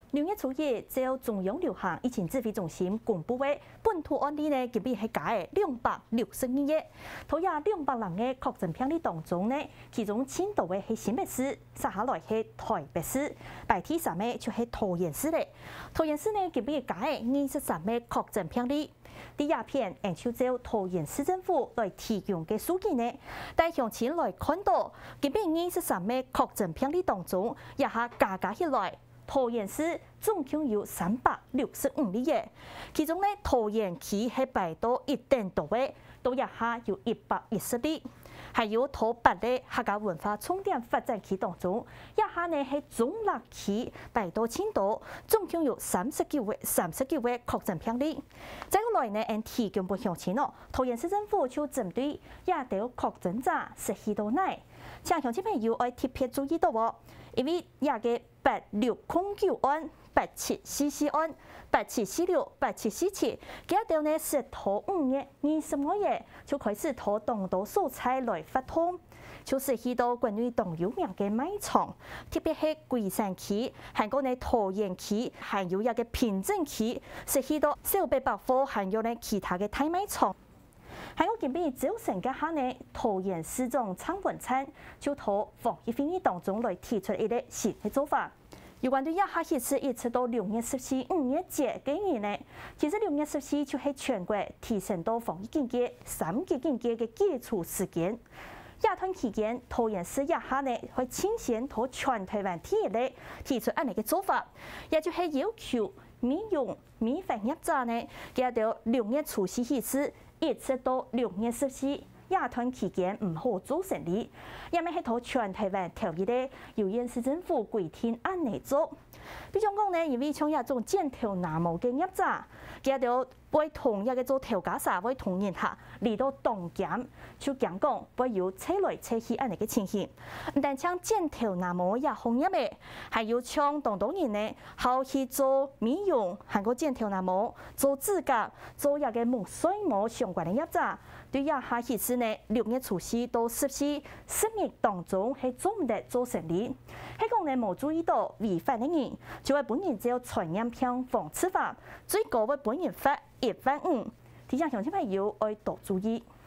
6月初1，照中央流行疫情指挥中心公布的本土案例呢，今比係加嘅262個，頭也200人嘅確診病例當中呢，其中青島嘅係新北市，接下來係台北市，排第三嘅就係桃園市咧。桃園市呢，今比係加嘅23個確診病例。第二篇按照照桃園市政府來提供嘅數據呢，但向前來看到，今比23個確診病例當中，一下加起來。桃園市總共有365例嘅，其中呢桃園區係排到1點多嘅，到一下有110例，還有桃北嘅客家文化重點發展區當中，一下呢係中立區排到青島，總共有39位確診病例。再過來呢，按提供不向前咯，桃園市政府就針對亞條確診者實施到內，請鄉親朋友要特別注意到喎，因為亞嘅8609案、8744案、8746、8747，佢哋呢是頭5月25日就開始拖動到素材來發通，就是去到關於動有名嘅賣場，特別係龜山區、韓國呢桃園區，還有一個平鎮區，是去到小北百貨，還有呢其他嘅大賣場。喺我見邊早晨嘅下呢，桃園市長蔡文燦就同防疫會議當中來提出一個新嘅做法。有關對一下一次一直到6月14、5月節嘅日呢，其實6月14就係全國提升到防疫警戒3級警戒嘅基礎時間。亞團期間，桃園市一下呢會傾先同全台灣體育咧提出安尼嘅做法，也就係要求美容美髮業者呢，佢到6月初4開始，一直到6月14。亞團期間唔好做生意，因為係同全台灣條例咧，由縣市政府規定按嚟做。比如講呢，因為像一種剪頭拿毛嘅業者，佢就會同一個做頭家社會同仁下嚟到當檢，就講講會有車來車去按嚟嘅情形。唔但像剪頭拿毛也行業嘅，還有像當人呢，後去做美容，還個剪頭拿毛、做指甲、做一個毛水毛相關嘅業者。對呀，下一次呢，6月初4到14、10日當中係做唔得做生意，係講呢冇注意到違法嘅人，就會本人只有傳染病防治法，最高會本人罰1萬5，提醒鄉親朋友要多注意。